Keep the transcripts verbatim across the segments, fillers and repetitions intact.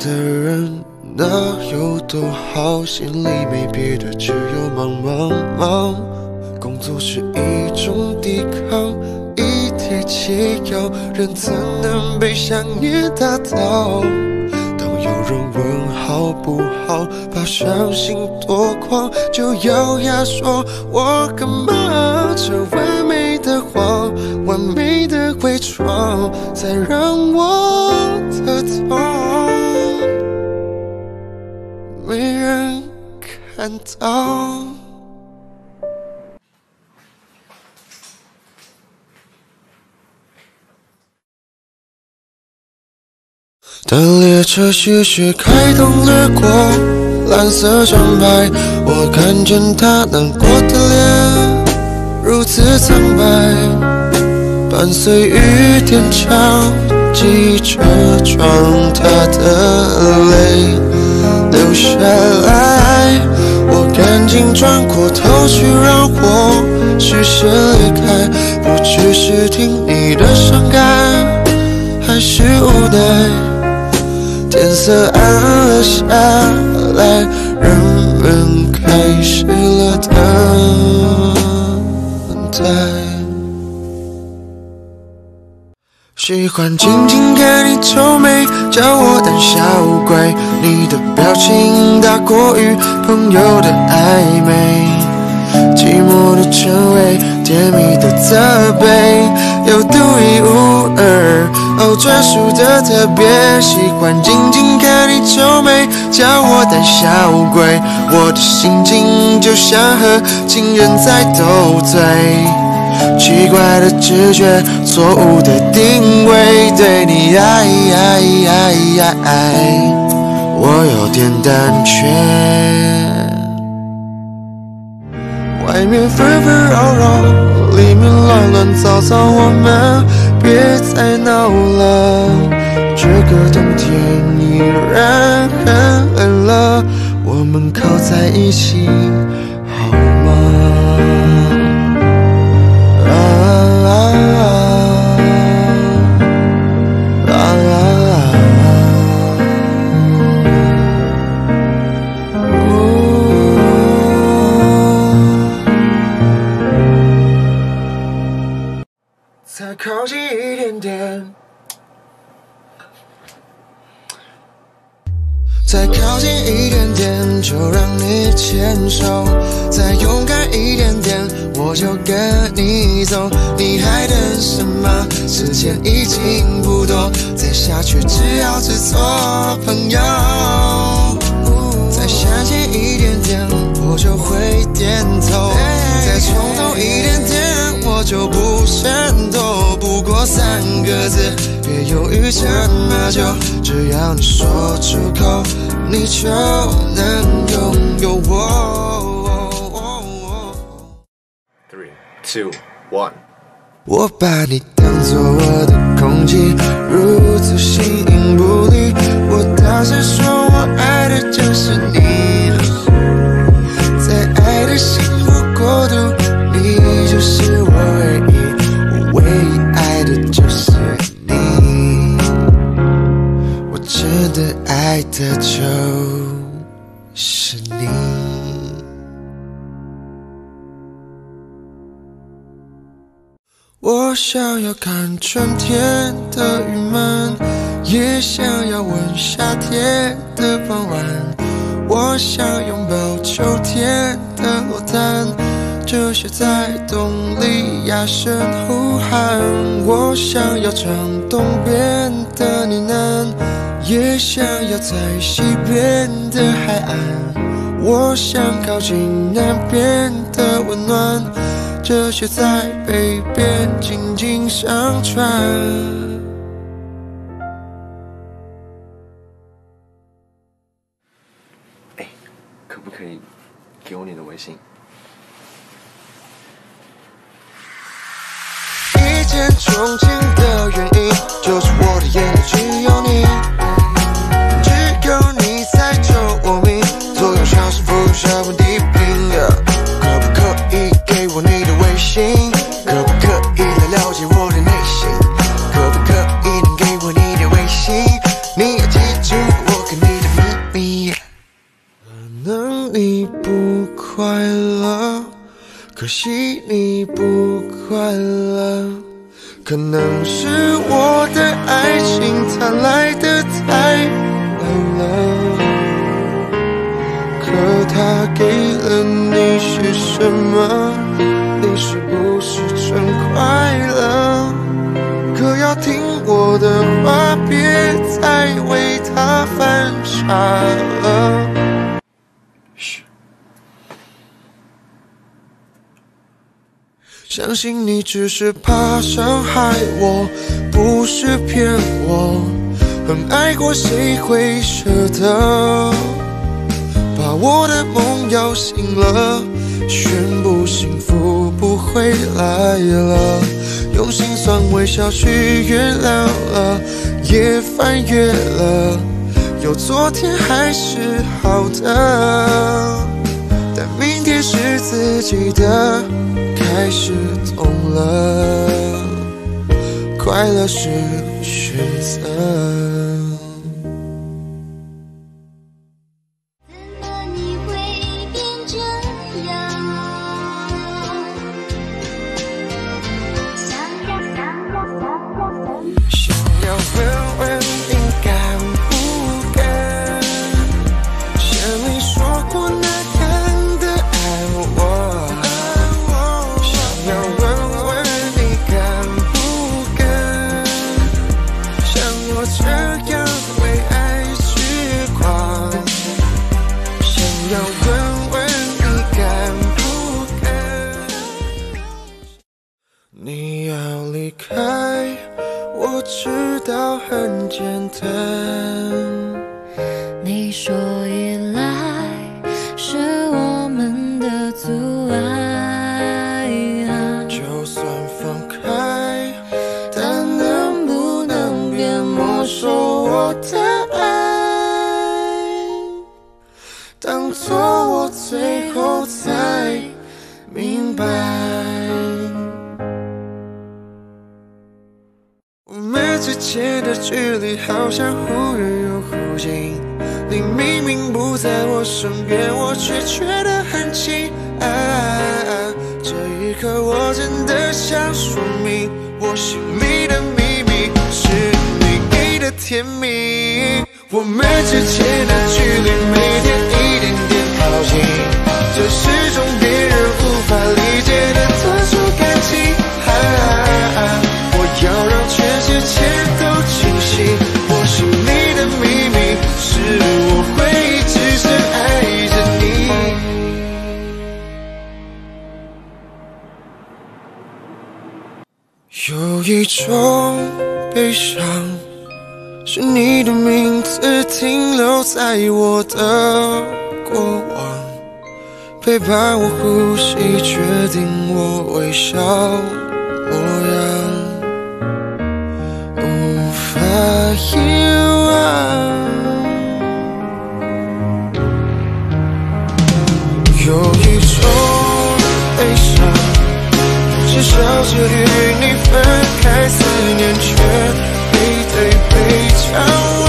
的人哪有多好？心里没别的，只有忙忙忙。工作是一种抵抗，一帖解药，人怎能被想念打倒？当有人问好不好，把伤心夺光，就咬牙说我干嘛？这完美的谎，完美的伪装，才让我的痛没人看到。当列车徐徐开动而过蓝色招牌，我看见他难过的脸如此苍白，伴随雨点潮记着撞他的泪流下来，我赶紧转过头去让我视线离开，不知是听你的伤感还是无奈。天色暗了下来，人们开始了等待。喜欢静静看你皱眉，叫我胆小鬼。你的表情大过于朋友的暧昧，寂寞的称谓，甜蜜的责备，有独一无二哦专属的特别。喜欢静静看你皱眉，叫我胆小鬼。我的心情就像和情人在斗嘴，奇怪的直觉，错误的定位，对你爱爱爱爱爱，我有点胆怯。外面纷纷扰扰，里面乱乱糟糟，我们别再闹了。这个冬天依然很冷了，我们靠在一起好吗？啊啊啊啊啊再靠近一点点，再靠近一点点，就让你牵手；再勇敢一点点，我就跟你走。你还等什么？时间已经不多，再下去只要只做朋友。再向前一点点，我就会点头；再冲动一点点，我就不闪躲。不过三个字，别犹豫这么久，只要你说出口，你就能拥有我。 Three, two, one。 我把你当作我的空气，如此形影不离。我大声说，我爱的就是你，在爱的幸福国度，你就是我唯一，我唯一爱的就是你，我真的爱的就是你。我想要看春天的郁闷，也想要闻夏天的傍晚。我想拥抱秋天的落单，这些在冬里哑声呼喊。我想要唱东边的呢喃，也想要在西边的海岸。我想靠近南边的温暖，这些在北边静静相传。 哎，可不可以给我你的微信？ 一见钟情的原因，就是我的眼里只有你，只有你才救我命，作用像是浮下稳地平。可不可以给我你的微信？可不可以来了解我的内心？可不可以能给我你的微信？你要记住我跟快乐，可惜你不快乐。可能是我的爱情它来得太晚了，可它给了你些什么？你是不是真快乐？可要听我的话，别再为它犯傻了。嘘，相信你只是怕伤害我，不是骗我。很爱过，谁会舍得把我的梦摇醒了？宣布幸福不会来了，用心酸微笑去原谅了，也翻越了，有昨天还是好的，但明天是自己的，开始懂了，快乐是选择。你要离开，我知道很简单。 你说依赖是我们的阻碍， 就算放开，但能不能别没收我的爱？当作我最后才明白。我们之间的距离好像忽远又忽近，你明明不在我身边，我却觉得很近。啊，这一刻我真的想说明，我心里的秘密是你给的甜蜜。我们之间的距离每天一点点靠近，这是种别人无法理解的特殊感情。啊，我要让全世界都清醒，我心里的秘密是我会一直深爱着你。有一种悲伤，是你的名字停留在我的过往，陪伴我呼吸，决定我微笑模样，无法遗忘。有一种悲伤，至少是与你分开，思念却背对背张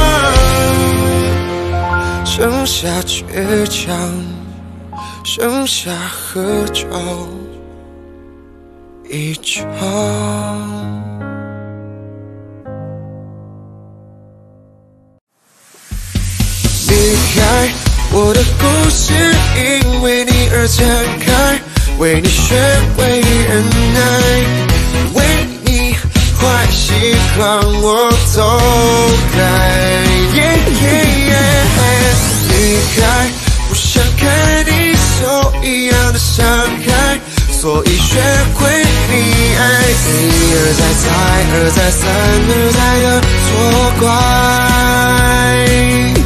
望，剩下倔强，剩下合照一场。离开我的故事，因为你而展开，为你学会忍耐，为你坏习惯我都改。Yeah, yeah, yeah. 离开，不想看你受一样的伤害，所以学会溺爱，一而再，再而再，三而再的错怪。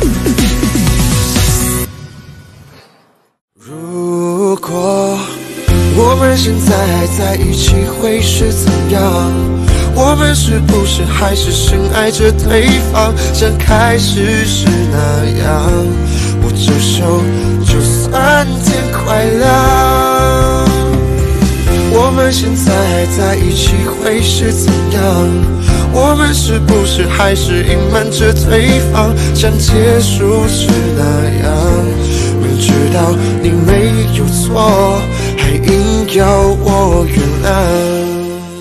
如果我们现在还在一起会是怎样？我们是不是还是深爱着对方，像开始时那样？握着手就算天快亮。我们现在还在一起会是怎样？我们是不是还是隐瞒着对方，像结束时那样？没知道你没有错，还硬要我原谅。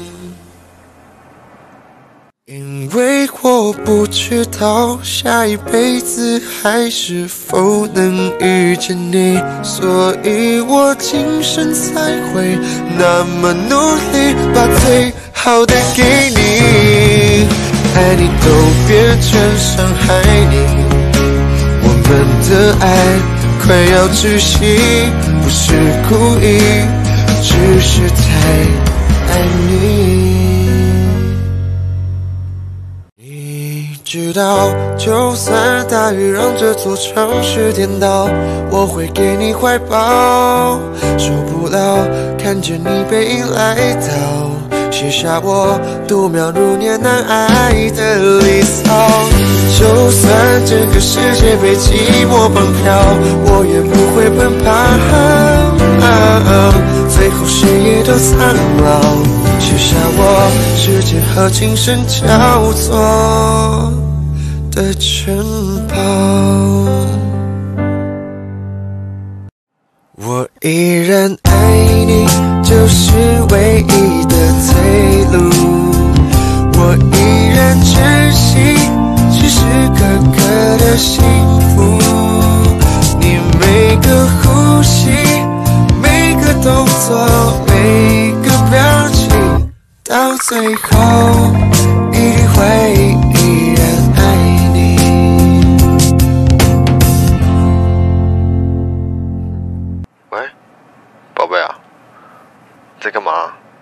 因为我不知道下一辈子还是否能遇见你，所以我今生才会那么努力，把最好的给你。爱你都变成伤害你，我们的爱快要窒息，不是故意，只是太爱你。知道，就算大雨让这座城市颠倒，我会给你怀抱。受不了看着你背影来到，写下我度秒如年难挨的离骚。就算整个世界被寂寞绑票，我也不会奔跑。最后谁也都苍老，写下我时间和今生交错的城堡。我依然爱你，就是唯一的退路。我依然珍惜时时刻刻的幸福。你每个呼吸，每个动作，每个表情，到最后一定会依然爱你。 喂，宝贝啊，在干嘛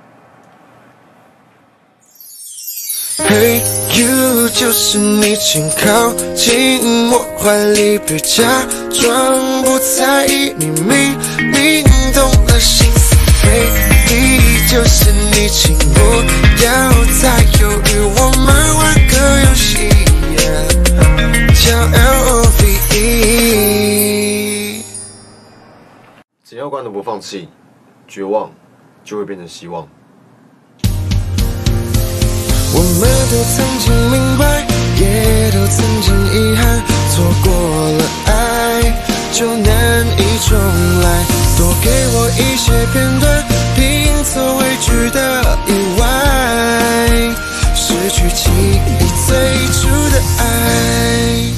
？Hey you， 就是你，请靠近我怀里，别假装不在意，你明明懂了心思。Hey， 就是你，请不要再犹豫，我们玩个游戏， yeah， 叫 L O V E。 只要关了不放弃，绝望就会变成希望。 我们都曾经明白，也都曾经遗憾，错过了爱就难以重来。多给我一些片段，拼凑未知的意外，失去记忆最初的爱。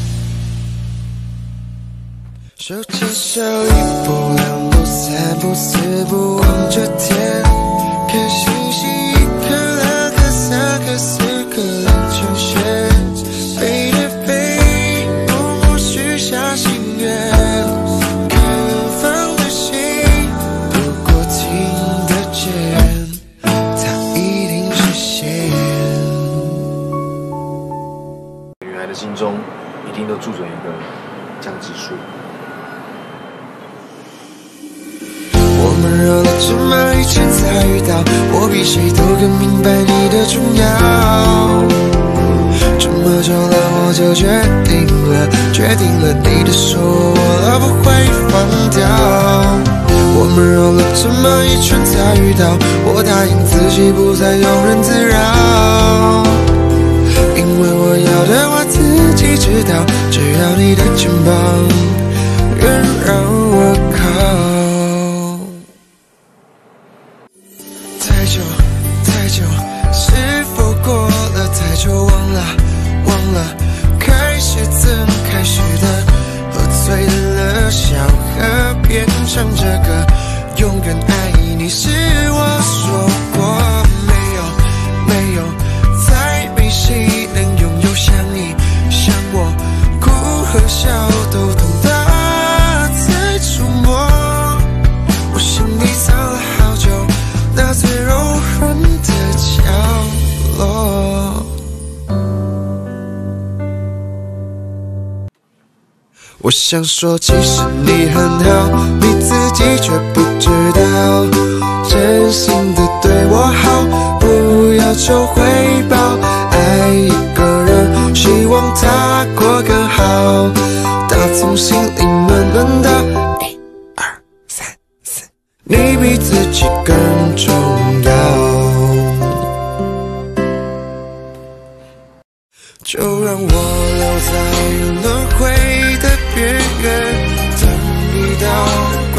手牵手一步两步三步四步望着天，看星星一颗两颗三颗四颗成线，背对背默默许下心愿，看远方的星如果听得见，它一定实现。 女孩的心中一定都住着一个江直树。 我们绕了这么一圈才遇到，我比谁都更明白你的重要。这么久了，我就决定了，决定了你的手我不会放掉。我们绕了这么一圈才遇到，我答应自己不再庸人自扰，因为我要的我自己知道，只要你的肩膀愿让我靠。太久太久，是否过了太久？忘了忘了，开始怎开始的？喝醉了小河边唱着歌，永远爱你是我说过，没有没有，再没谁能拥有像你像我，哭和笑都懂得在触摸。我想你藏了好久，那最柔软的角落。我想说，其实你很好，你自己却不知道，真心的对我好，不要求回报。爱一个人，希望他过更好，打从心里暖暖的。一二三四，你比自己更重要。就让我留在轮回的边缘，等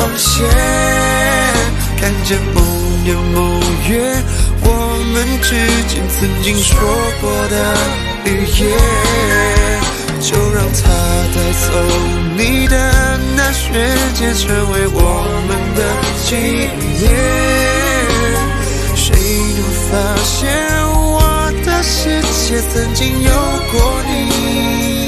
线，看见某年某月我们之间曾经说过的语言，就让它带走你的那瞬间，成为我们的纪念。谁能发现我的世界曾经有过你？